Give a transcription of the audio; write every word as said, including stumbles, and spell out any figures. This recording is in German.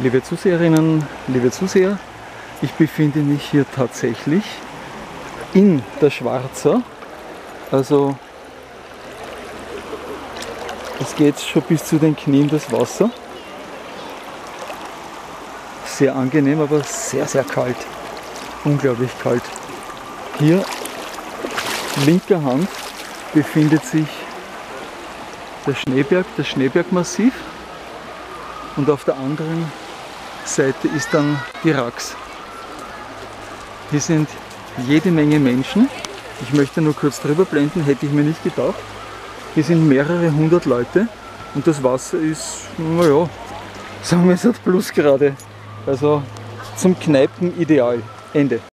Liebe Zuseherinnen, liebe Zuseher, ich befinde mich hier tatsächlich in der Schwarza. Also es geht schon bis zu den Knien das Wasser. Sehr angenehm, aber sehr, sehr kalt. Unglaublich kalt. Hier linker Hand befindet sich der Schneeberg, das Schneebergmassiv, und auf der anderen Seite ist dann die Rax. Hier sind jede Menge Menschen. Ich möchte nur kurz drüber blenden, hätte ich mir nicht gedacht. Hier sind mehrere hundert Leute und das Wasser ist, naja, sagen wir es hat Plusgrade. Also zum Kneipen ideal. Ende.